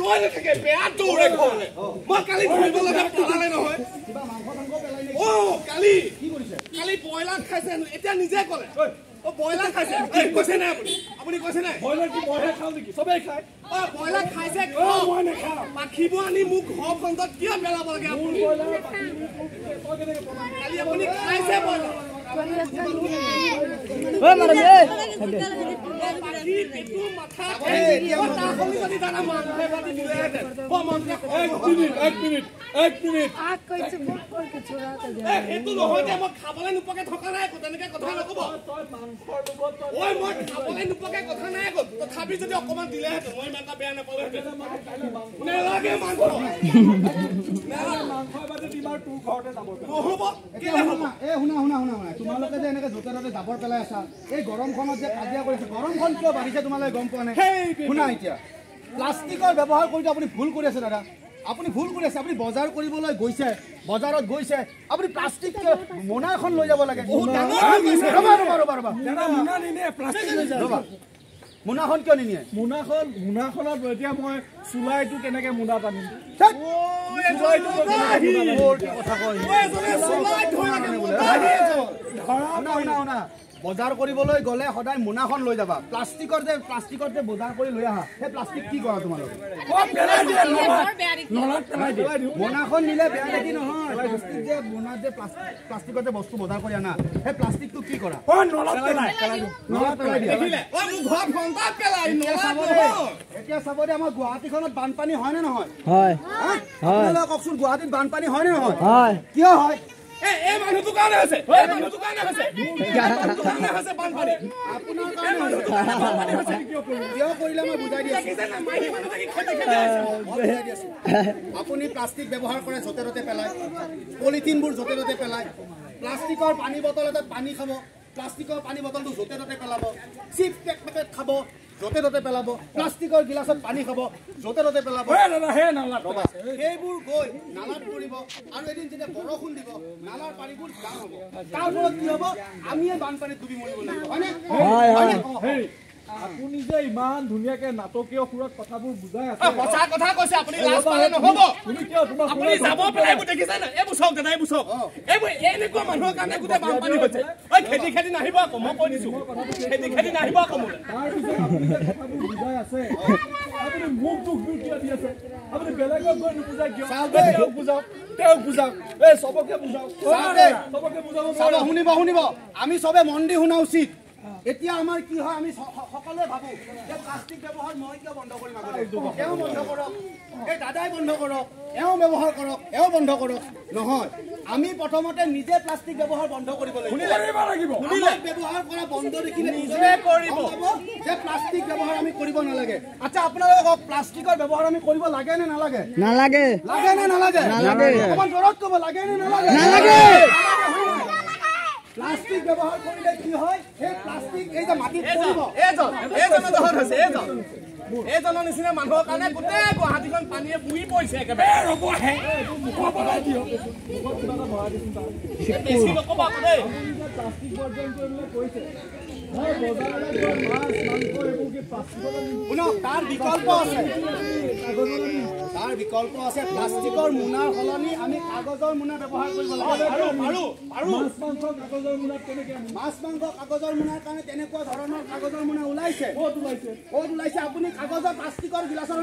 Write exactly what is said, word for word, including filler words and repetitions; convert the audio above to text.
ৰৈ নাথাকে বেয়া দৌৰে ঘৰলে মই কালি ধৰিব লগা পলালে নহয় কিবা মাংস মাংস পেলাই নে অ কালি কি কৰিছে কালি বয়লাৰ খাইছে এতিয়া নিজে ক'লে ও বয়লাৰ খাইছে এই কৈছে না আপুনি আপুনি কৈছে না বয়লাৰ কি মইহে খাওঁ নেকি সবেই খায় অ বয়লাৰ খাইছে মই নাখাওঁ পাখিব আনি মোক ঘৰ ফ্ৰণ্টত কিয় পেলাব লাগে আপুনি কালি আপুনি খাইছে বয়লাৰ ঐ মাৰম এ পাখি পেটু মাথা তা হলি যদি দানা মাংসে বাটি দিলেহেঁতেন ও মন্ত্ৰী এক মিনিট এক মিনিট এক মিনিট আগ কৈছে মোক কৈ ছড়াতে যা সেইটো নহয় যে মই খাবলৈ নোপোৱাকে থকা নাই আকৌ তেনেকে কথা নক'ব তই মাংসৰ লগত ঐ মই খাবলৈ নোপোৱাকে কথা নাই আকৌ তথাপি যদি অকণমান দিলেহেঁতেন মই ইমান এটা বেয়া নাপালোহেঁতেন নেলাগে মাংস মাংস বাদে দিমাৰ তোৰ ঘৰতে যাব নহ'ব কেলে হ'ব এ শুনা শুনা শুনা শুনা তোমালোকে যে এনেকে য'তে ত'তে জাবৰ পেলাই আছা এই গৰমখনত যে কাজিয়া কৰিছে গৰমখন কিয় বাঢ়িছে তোমালোকে গম পোৱা নাই শুনা এতিয়া প্লাষ্টিকৰ ব্যৱহাৰ কৰোঁতে আপুনি ভুল কৰি আছে দাদা আপুনি ভুল কৰি আছে আপুনি বজাৰ কৰিবলৈ গৈছে বজাৰত গৈছে আপুনি প্লাষ্টিক মোনা এখন লৈ যাব লাগে ৰ'বা ৰ'বা ৰ'বা ৰ'বা মোনা নিনিয়ে প্লাষ্টিক লৈ যায় ৰ'বা মোনাখন কিয় নিনিয়ে মোনাখন মোনাখনত এতিয়া মই চুলাইটো কেনেকে মোনা টানিম কথা কয় শুনা শুনা শুনা বজাৰ কৰিবলৈ গ'লে সদায় মোনাখন লৈ যাবা প্লাষ্টিকৰ যে প্লাষ্টিকৰ যে বজাৰ কৰি লৈ আহা সেই প্লাষ্টিক কি কৰা তোমালোকে মোনাখন নিলে বেয়া দেখি নহয় প্লাষ্টিক যে মোনাত যে প্লাষ্টিকৰ যে বস্তু বজাৰ কৰি আনা সেই প্লাষ্টিকটো কি কৰা নলাত পেলাই দিয়া এতিয়া চাব দে আমাৰ গুৱাহাটীখনত বানপানী হয় নে নহয় হয় আপোনালোকে কওকচোন গুৱাহাটীত বানপানী হয় নে নহয় হয় কিয় হয় এই মানুহটো কাৰণে হৈছে এই মানুহটো কাৰণে হৈছে কাৰণে হৈছে বানপানী আপোনাৰ কাৰণে কিয় কৰিলে মই বুজাই দি আছো আপুনি প্লাষ্টিক ব্যৱহাৰ কৰে য'তে ত'তে পেলায় পলিথিনবোৰ য'তে ত'তে পেলায় প্লাষ্টিকৰ পানী বটল এটাত পানী খাব প্লাষ্টিকৰ পানী বটলটো য'তে ত'তে পেলাব চিপছ পেকেট খাব য'তে ত'তে পেলাব প্লাষ্টিকৰ গিলাচত পানী খাব য'তে ত'তে পেলাব সেইবোৰ গৈ নালাত পৰিব আৰু এদিন যেতিয়া বৰষুণ দিব নালাৰ পানীবোৰ জাম হ'ব তাৰ ফলত কি হ'ব আমিয়ে বানপানীত ডুবি মৰিব লাগিব হয়নে আপুনি যে ইমান ধুনীয়াকে নাটকীয় সুৰত কথাবোৰ বুজাই আছে সঁচা কথা কৈছে আপুনি লাজ পালে নহ'ব তুমি কিয় তোমাৰ আপুনি যাব পেলাই এইবোৰ দেখিছে না এইবোৰ চাওক দাদা এইবোৰ চাওক এইবোৰ এনেকুৱা মানুহৰ কাৰণে গোটেই বানপানী হৈছে ঐ খেতি খেতি নাহিব আকৌ মই কৈ দিছো খেতি খেতি নাহিব আকৌ মোলৈ তাৰপিছত আপুনি যে কথাবোৰ বুজাই আছে আপুনি মোক দুখ দুখ কিয় দি আছে আপুনি বেলেগক গৈ নুবুজাই কিয় তেওঁক বুজাওক তেওঁক বুজাওক এই চবকে বুজাওক চবকে বুজাব শুনিব শুনিব আমি চবে মন দি শুনা উচিত এতিয়া আমাৰ কি হয় আমি সকলোৱে ভাবো যে প্লাষ্টিক ব্যৱহাৰ মই কিয় বন্ধ কৰিম এওঁ বন্ধ কৰক এই দাদাই বন্ধ কৰক এওঁ ব্যৱহাৰ কৰক এওঁ বন্ধ কৰক নহয় আমি প্ৰথমতে নিজে প্লাষ্টিক ব্যৱহাৰ বন্ধ কৰিব লাগিব ব্যৱহাৰ কৰা বন্ধ দেখিলে নিজে কৰিব যে প্লাষ্টিক ব্যৱহাৰ আমি কৰিব নালাগে আচ্ছা আপোনালোকে কওক প্লাষ্টিকৰ ব্যৱহাৰ আমি কৰিব লাগে নে নালাগে নালাগে লাগে নে নালাগে নালাগে অকমান জোৰত ক'ব লাগে নে নালাগে নালাগে প্লাষ্টিক ব্যৱহাৰ কৰিলে কি হয় সেই প্লাষ্টিক এই যে মাটিত পৰিব এইজন এইজন দহত হৈছে এইজন এইজনৰ নিচিনা মানুহৰ কাৰণে গোটেই গুৱাহাটীখন পানীয়ে বুৰি পৰিছে একেবাৰে ৰ'ব আহে বেছি নক'ব আকৌ দেই প্লাষ্টিক বৰ্জন কৰিবলৈ কৈছে শুনক তাৰ বিকল্প আছে তাৰ বিকল্প আছে প্লাষ্টিকৰ মোনাৰ সলনি আমি কাগজৰ মোনা ব্যৱহাৰ কৰিব লাগে আৰু আৰু আৰু মাছ মাংস কাগজৰ মোনাত কেনেকে মাছ মাংস কাগজৰ মোনাৰ কাৰণে তেনেকুৱা ধৰণৰ কাগজৰ মোনা ওলাইছে ক'ত ওলাইছে ক'ত ওলাইছে আপুনি কাগজৰ প্লাষ্টিকৰ গিলাচৰ